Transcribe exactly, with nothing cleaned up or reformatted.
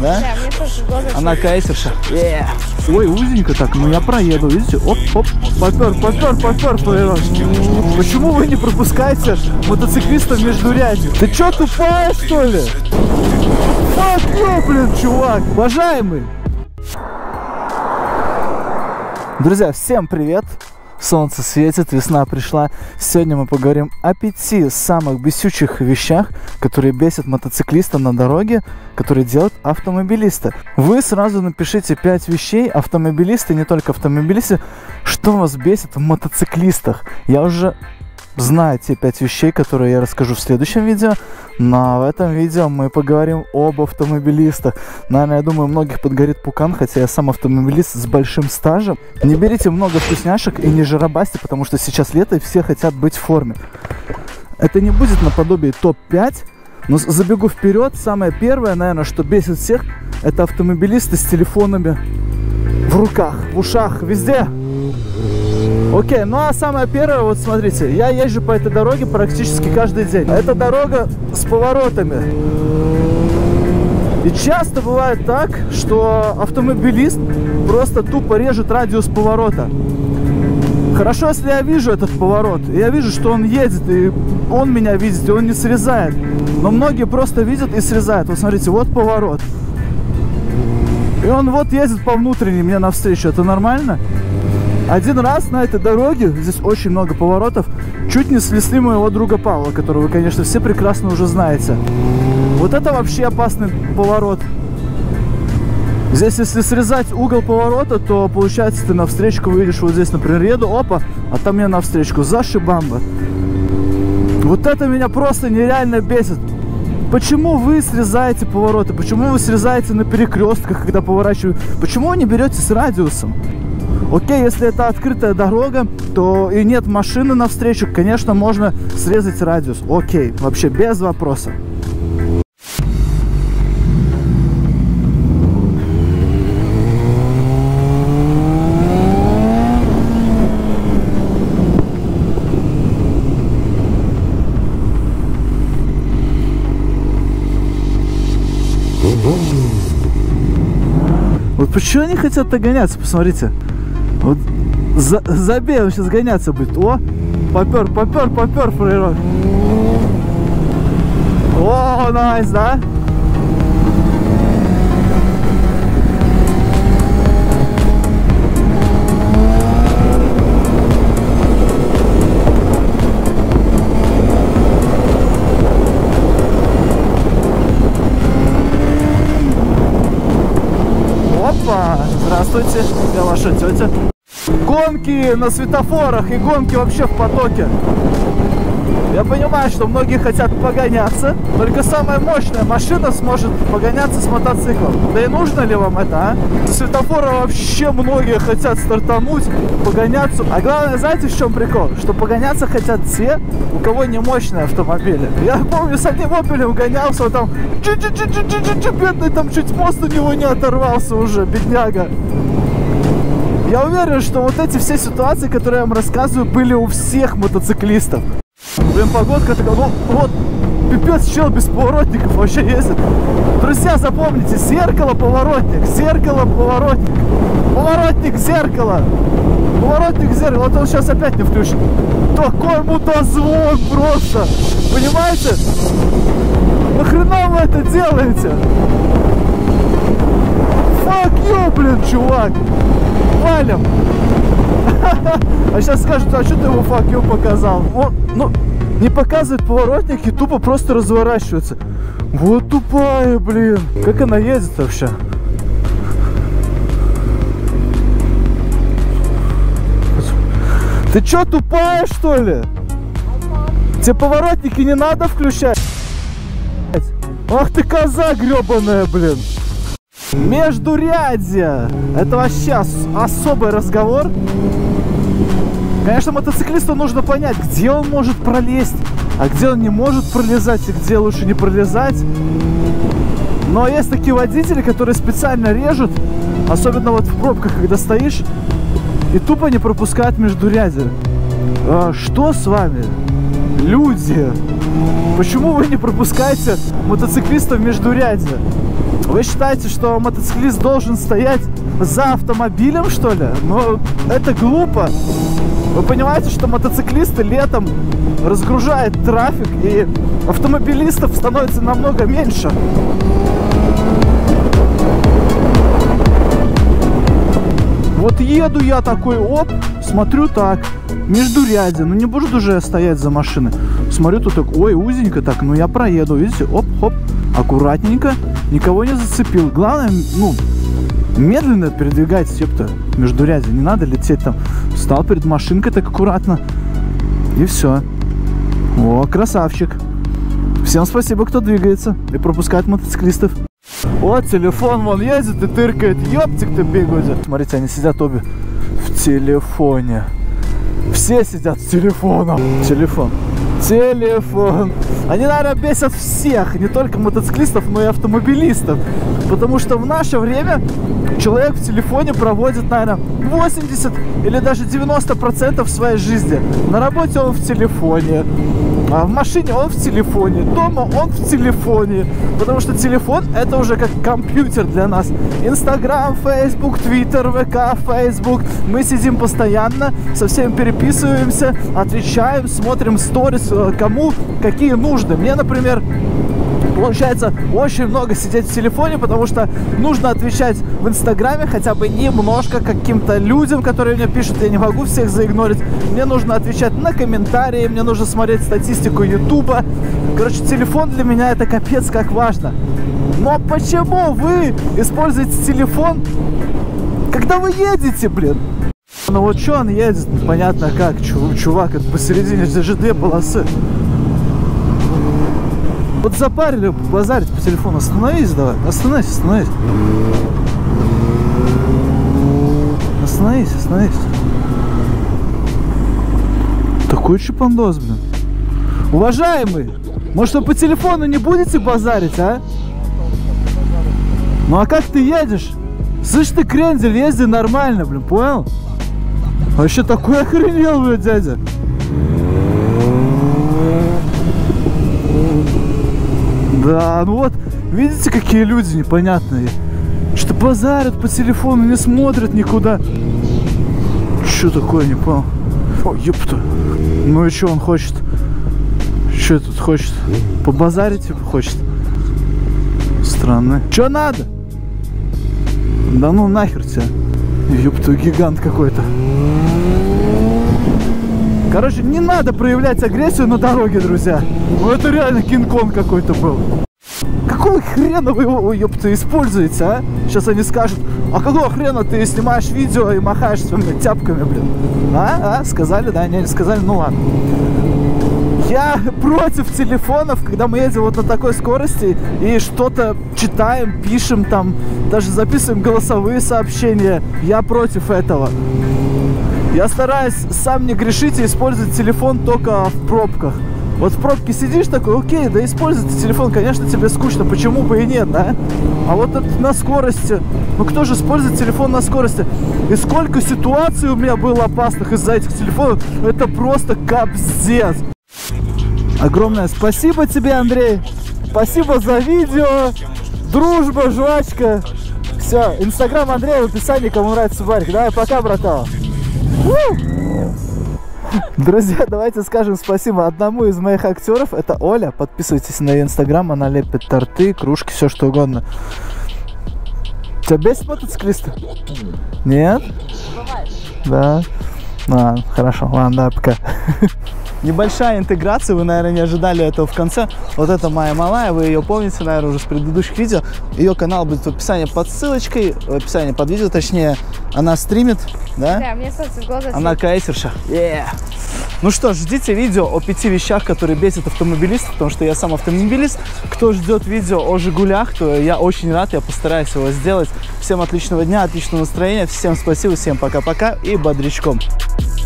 Да? Да, мне тоже глаза. Она кайсерша. Yeah. Ой, узенько так, ну я проеду, видите? Оп, оп, попер, попер, попер, попер. Почему вы не пропускаете мотоциклистов между рядью? Ты чё, тупая, что ли? Fuck you, блин, чувак. Уважаемый. Друзья, всем привет. Солнце светит, весна пришла. Сегодня мы поговорим о пяти самых бесючих вещах, которые бесят мотоциклиста на дороге, которые делают автомобилисты. Вы сразу напишите пять вещей, автомобилисты, не только автомобилисты, что вас бесит в мотоциклистах. Я уже знаю те пять вещей, которые я расскажу в следующем видео, но в этом видео мы поговорим об автомобилистах. Наверное, я думаю, многих подгорит пукан, хотя я сам автомобилист с большим стажем. Не берите много вкусняшек и не жиробасьте, потому что сейчас лето и все хотят быть в форме. Это не будет наподобие топ пять, но забегу вперед. Самое первое, наверное, что бесит всех, это автомобилисты с телефонами в руках, в ушах, везде. Окей, ну а самое первое, вот смотрите, я езжу по этой дороге практически каждый день. Это дорога с поворотами. И часто бывает так, что автомобилист просто тупо режет радиус поворота. Хорошо, если я вижу этот поворот, и я вижу, что он едет, и он меня видит, и он не срезает. Но многие просто видят и срезают. Вот смотрите, вот поворот. И он вот едет по внутренней мне навстречу. Это нормально? Один раз на этой дороге, здесь очень много поворотов, чуть не снесли моего друга Павла, которого вы, конечно, все прекрасно уже знаете. Вот это вообще опасный поворот. Здесь, если срезать угол поворота, то, получается, ты навстречку выйдешь, вот здесь, например, еду, опа, а там я навстречку, зашибамба. Вот это меня просто нереально бесит. Почему вы срезаете повороты? Почему вы срезаете на перекрестках, когда поворачиваете? Почему вы не берете с радиусом? Окей, если это открытая дорога, то и нет машины навстречу, конечно, можно срезать радиус. Окей, вообще без вопроса. Вот почему они хотят догоняться, посмотрите. Вот за, забей, он сейчас гоняться будет. О, попер, попер, попер, фрейрок. О, найс, да? Опа, здравствуйте, я ваша тетя. Гонки на светофорах и гонки вообще в потоке. Я понимаю, что многие хотят погоняться, только самая мощная машина сможет погоняться с мотоциклом. Да и нужно ли вам это, а? Со светофора вообще многие хотят стартануть, погоняться. А главное, знаете, в чем прикол? Что погоняться хотят те, у кого не мощные автомобили. Я помню, с одним опелем гонялся, он там чуть-чуть-чуть-чуть-чуть, бедный, там чуть мост у него не оторвался уже, бедняга. Я уверен, что вот эти все ситуации, которые я вам рассказываю, были у всех мотоциклистов. Блин, погодка такая, ну вот, пипец, чел без поворотников вообще ездит. Друзья, запомните, зеркало, поворотник, зеркало, поворотник, поворотник, зеркало, поворотник, зеркало. Вот он сейчас опять не включит. Такой мутазвон просто, понимаете? Нахрена вы это делаете? Fuck you, блин, чувак. Валим. А сейчас скажут, а что ты ему fuck you показал? Он, ну, не показывает поворотник и тупо просто разворачивается. Вот тупая, блин. Как она едет вообще? Ты чё, тупая, что ли? Тебе поворотники не надо включать? Ах ты коза гребаная, блин. Междурядье. Это вообще ос особый разговор. Конечно, мотоциклисту нужно понять, где он может пролезть, а где он не может пролезать, и где лучше не пролезать. Но есть такие водители, которые специально режут, особенно вот в пробках, когда стоишь, и тупо не пропускают междурядье. А что с вами, люди? Почему вы не пропускаете мотоциклистов междурядье? Вы считаете, что мотоциклист должен стоять за автомобилем, что ли? Но это глупо. Вы понимаете, что мотоциклисты летом разгружают трафик, и автомобилистов становится намного меньше. Вот еду я такой, оп, смотрю так, междурядье, ну не буду уже стоять за машиной. Смотрю, тут так, ой, узенько так, ну я проеду, видите, оп-хоп, аккуратненько, никого не зацепил. Главное, ну, медленно передвигайтесь, ёпта, междурядье, не надо лететь там. Встал перед машинкой так аккуратно, и все. О, красавчик. Всем спасибо, кто двигается и пропускает мотоциклистов. Вот телефон вон едет и тыркает. Ёптик ты бегает. Смотрите, они сидят обе в телефоне. Все сидят с телефоном. Телефон. Телефон. Они, наверное, бесят всех. Не только мотоциклистов, но и автомобилистов. Потому что в наше время человек в телефоне проводит, наверное, восемьдесят или даже девяносто процентов своей жизни. На работе он в телефоне. А в машине он в телефоне, дома он в телефоне, потому что телефон это уже как компьютер для нас. Инстаграм, Фейсбук, Твиттер, ВК, Фейсбук. Мы сидим постоянно, со всеми переписываемся, отвечаем, смотрим сторис, кому какие нужды. Мне, например, получается очень много сидеть в телефоне, потому что нужно отвечать в Инстаграме хотя бы немножко каким-то людям, которые мне пишут. Я не могу всех заигнорить. Мне нужно отвечать на комментарии, мне нужно смотреть статистику Ютуба. Короче, телефон для меня это капец как важно. Но почему вы используете телефон, когда вы едете, блин? Ну вот что он едет, понятно как, чувак, это посередине, здесь же две полосы. Вот запарили базарить по телефону. Остановись давай. Остановись, остановись. Остановись, остановись. Такой чипандос, блин. Уважаемый, может вы по телефону не будете базарить, а? Ну а как ты едешь? Слышь ты, крендель, езди нормально, блин, понял? Вообще такой охренел, блин, дядя. Да, ну вот, видите, какие люди непонятные. Что базарят по телефону, не смотрят никуда. Что такое, не понял. О, ёпта. Ну и что он хочет? Что тут хочет? Побазарить типа хочет? Странно. Что надо? Да ну нахер тебя. Ёпта, гигант какой-то. Короче, не надо проявлять агрессию на дороге, друзья. Ну это реально Кинг-Конг какой-то был. Какого хрена вы его, ёпта, используете, а? Сейчас они скажут, а какого хрена ты снимаешь видео и махаешь своими тяпками, блин? А? А? Сказали, да? Не, не сказали? Ну ладно. Я против телефонов, когда мы едем вот на такой скорости и что-то читаем, пишем там, даже записываем голосовые сообщения. Я против этого. Я стараюсь сам не грешить и использовать телефон только в пробках. Вот в пробке сидишь такой, окей, да используйте телефон, конечно, тебе скучно, почему бы и нет, да? А вот это на скорости, ну кто же использует телефон на скорости? И сколько ситуаций у меня было опасных из-за этих телефонов, это просто капздец. Огромное спасибо тебе, Андрей, спасибо за видео, дружба, жвачка. Все, инстаграм Андрея в описании, кому нравится барик. Давай, пока, братан. Друзья, давайте скажем спасибо одному из моих актеров. Это Оля. Подписывайтесь на ее инстаграм. Она лепит торты, кружки, все что угодно. Тебя бесит мотоциклисты? Нет? Да. А, хорошо, ладно, да, пока. Небольшая интеграция, вы, наверное, не ожидали этого в конце. Вот это моя малая, вы ее помните, наверное, уже с предыдущих видео. Ее канал будет в описании под ссылочкой, в описании под видео, точнее, она стримит, да? Да, мне солнце в глаза. Она кайсерша. Yeah. Ну что, ждите видео о пяти вещах, которые бесят автомобилистов, потому что я сам автомобилист. Кто ждет видео о Жигулях, то я очень рад, я постараюсь его сделать. Всем отличного дня, отличного настроения, всем спасибо, всем пока-пока и бодрячком.